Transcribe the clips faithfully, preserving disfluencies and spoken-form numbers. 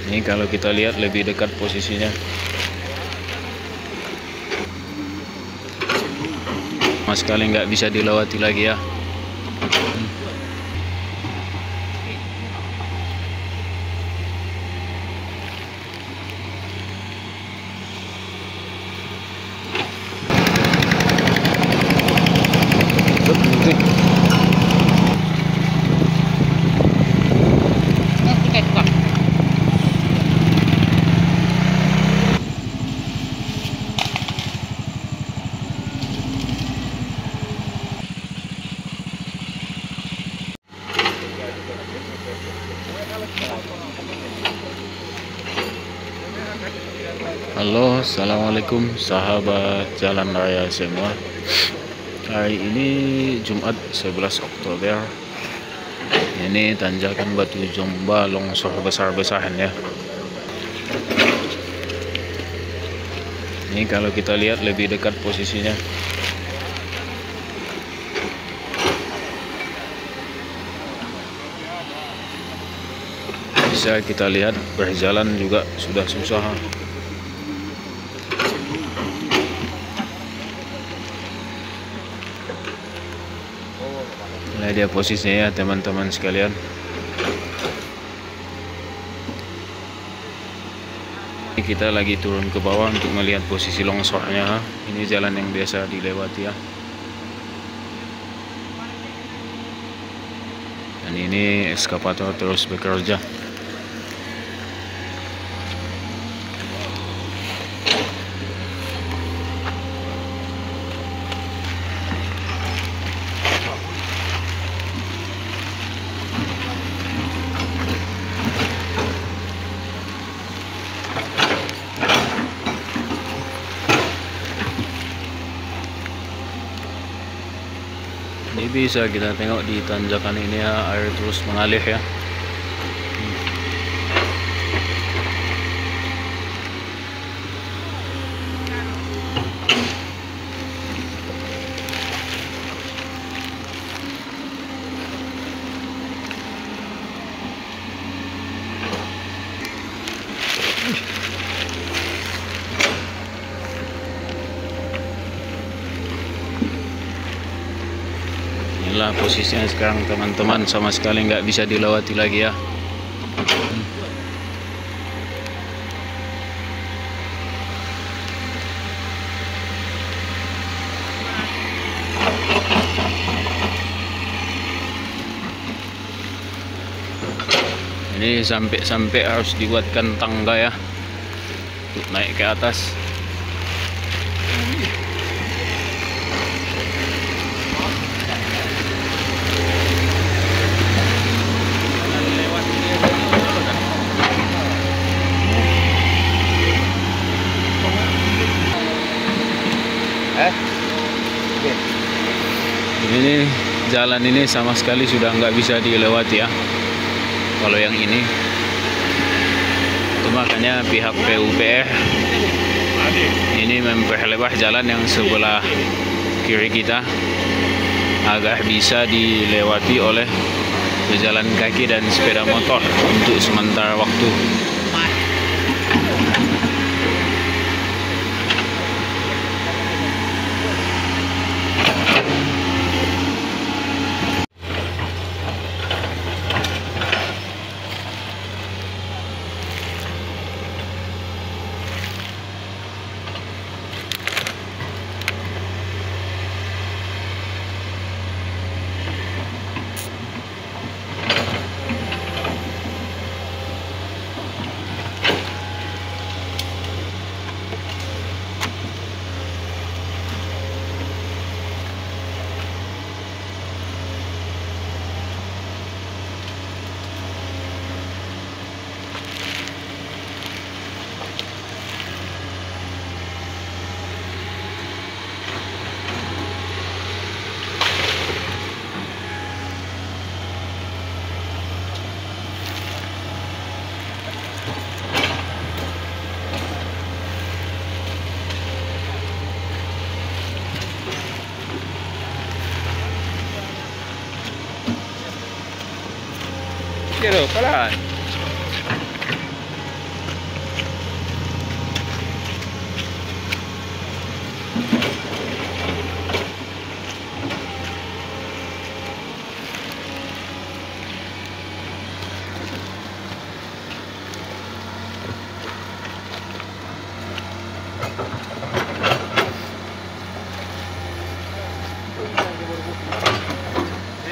Ini kalau kita lihat lebih dekat posisinya, sama sekali nggak bisa dilewati lagi ya. Halo, assalamualaikum sahabat jalan raya semua. Hari ini Jumat sebelas Oktober. Ini tanjakan Batu Jomba longsor besar-besaran ya. Ini kalau kita lihat lebih dekat posisinya, bisa kita lihat berjalan juga sudah susah. Nah, dia posisinya ya teman-teman sekalian. Ini kita lagi turun ke bawah untuk melihat posisi longsornya. Ini jalan yang biasa dilewati ya. Dan ini ekskavator terus bekerja. Ini bisa kita tengok di tanjakan ini ya, air terus mengalir ya. Inilah posisinya sekarang teman-teman, sama sekali nggak bisa dilewati lagi ya. Ini sampai-sampai harus dibuatkan tangga ya untuk naik ke atas. Ini jalan ini sama sekali sudah nggak bisa dilewati ya. Kalau yang ini, itu makanya pihak P U P R ini memperlebar jalan yang sebelah kiri kita agar bisa dilewati oleh pejalan kaki dan sepeda motor untuk sementara waktu. Kira pelan.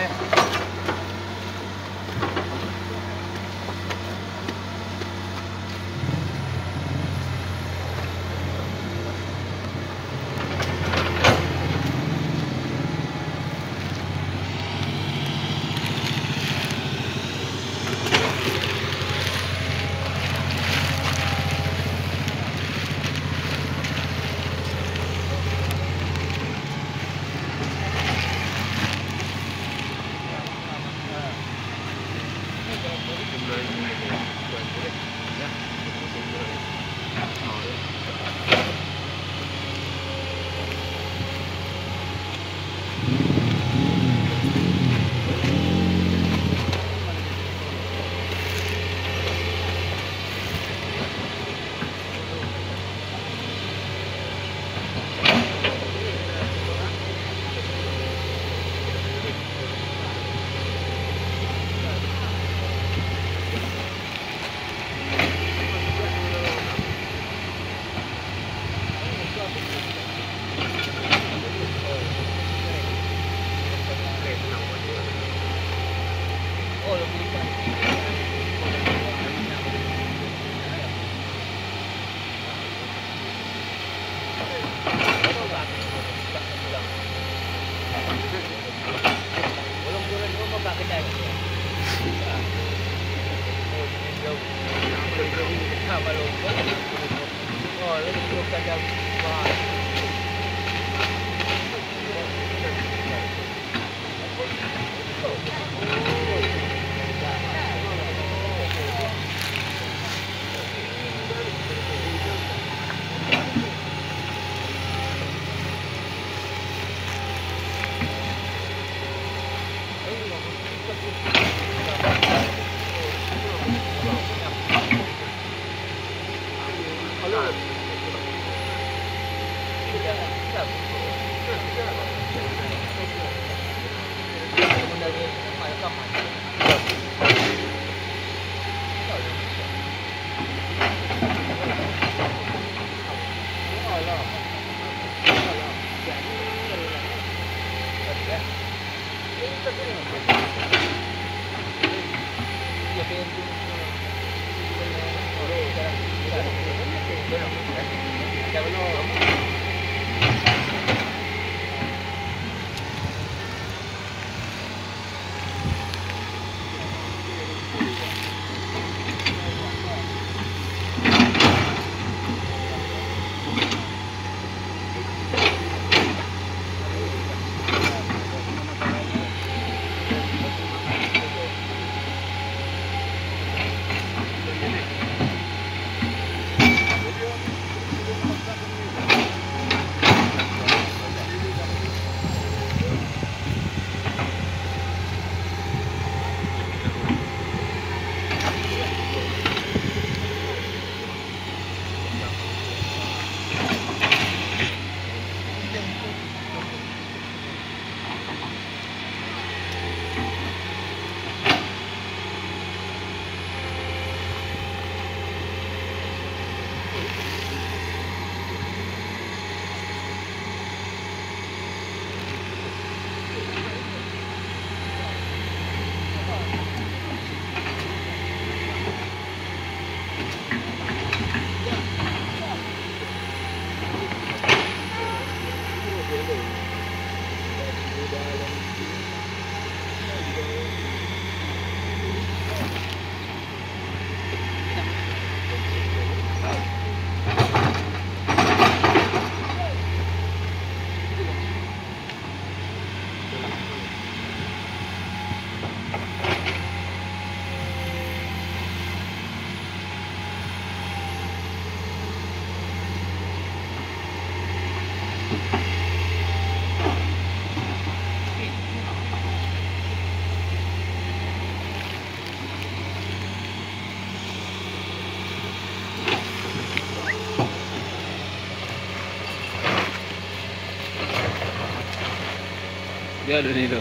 Dia ada ni tu.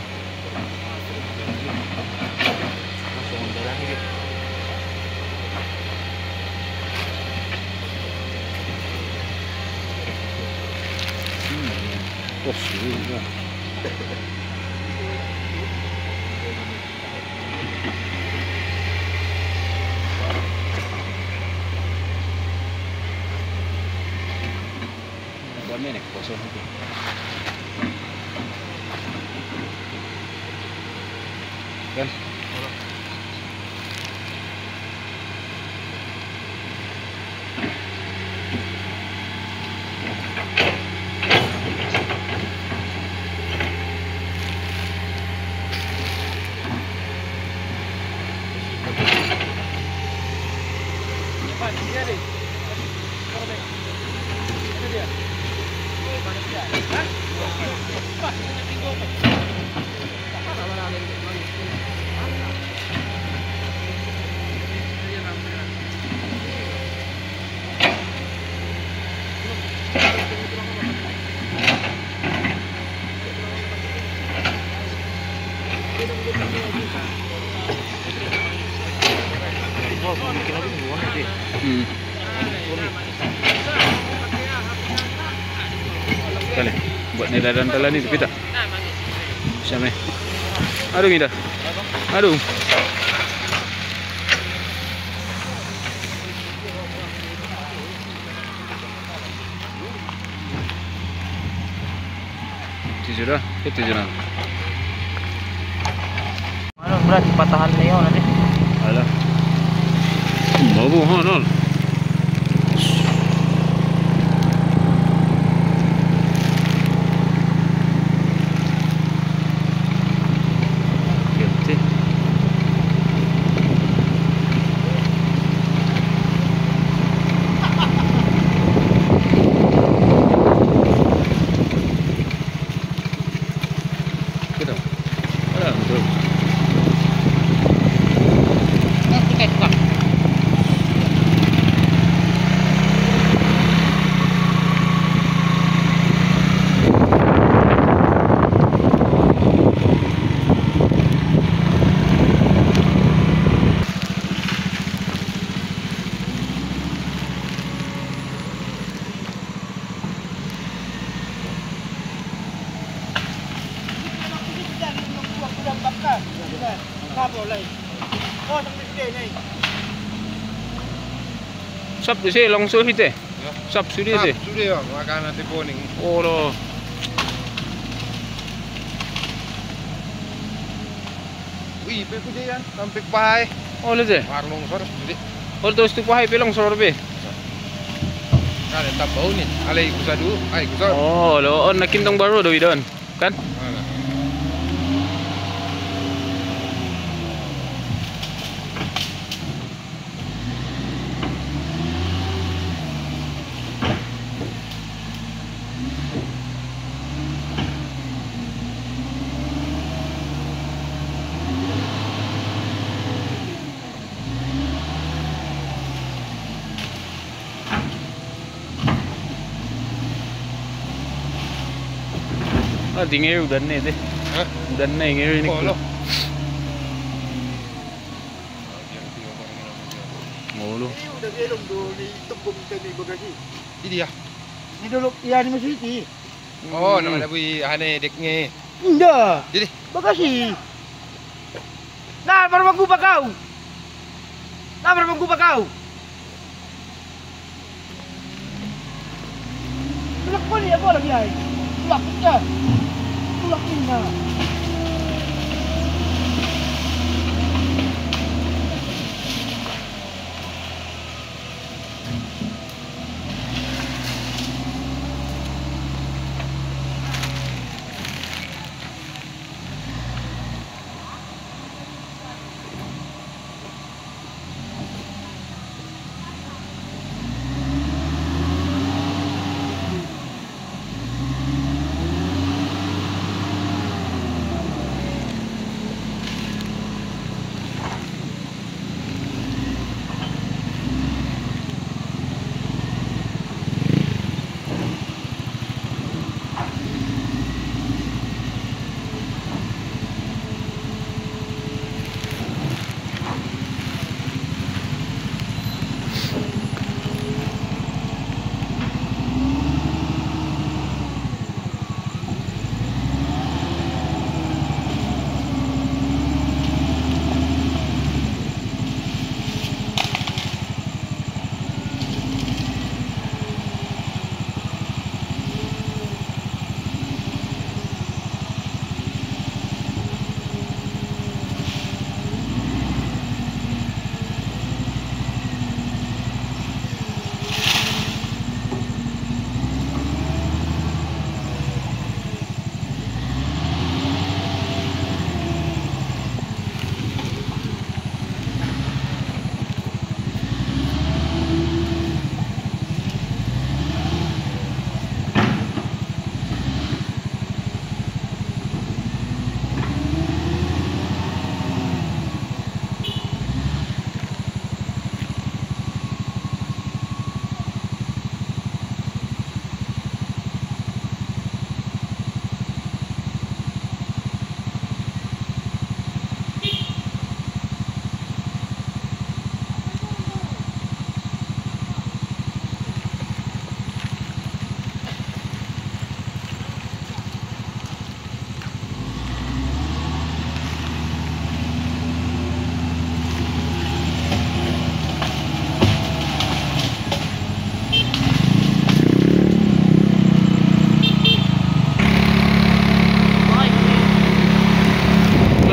Hmm. Kos juga. Ini nih kosong itu. Kan? Hmm. Kali buat nila dan telan itu kita. Siapa? Aduh kita. Aduh. Itu sudah, itu sudah. Ano berat patahan niyo nanti. Alah. Mau buah nol. Sab di sini langsung hit eh. Sab sudah sih. Sudah ya, makan nanti poning. Oh loh. Wih, pe kujayan sampai pai. Oh lihat deh. War longsor jadi. Oh terus tu pahai pelang sor be. Kan tak bau nih. Alai kusadu, ai kusor. Oh lo on nakintong baru doi don. Kan? Mana? Ah tinggal udah nih deh. Hah? Udah nih ngiri ini. Oh lo. Oh lo. Ini udah gelong do di tembung tadi bagasi. Ini ya. Ini dulu ya di masjid ini. Oh, nama dah bui ane deknya. Enggak. Jadi Bagasi. Nah, baru bangku kau. Nah, baru bangku kau. Tulak pun ya boleh ya. Tulak kita. Tulak ini.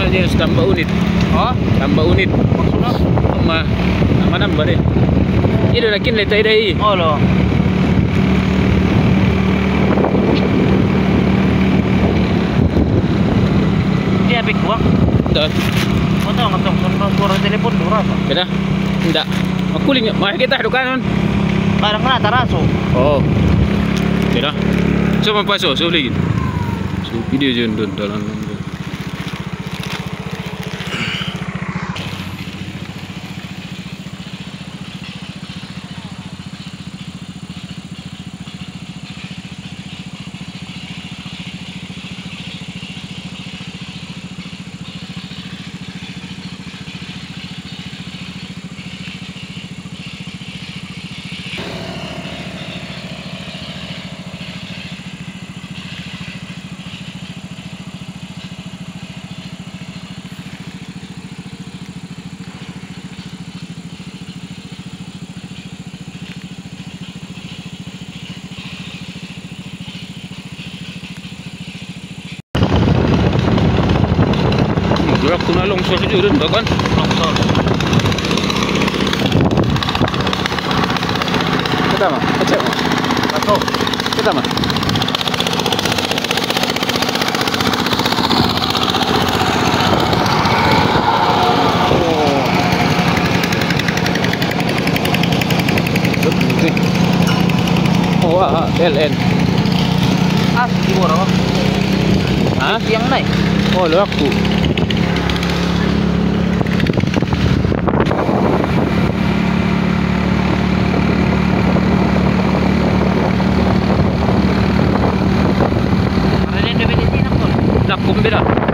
aja harus tambah unit. Oh, Tambah unit. maksudnya? Ma, nama nambah deh. Ini udah kin letai deh. Oh lo. Dia habis uang. Dah. Kau tahu nggak tahu suara telepon durah apa? Kena? Tidak. Aku lihat. Mari kita dukanan. Kadang kena taraso. Oh. Kena. Coba pasok, so lagi. So video je don dalam. Gerak tu nak longsor saja dan tak kan? Longsor. Kita mah, kecek mah. Satu. Kita mah. Oh, wah, L N. Ah, di bawah. Hah? Yang naik. Oh, lu aku. Ada yang depan sini nak pun. Nak kumbira.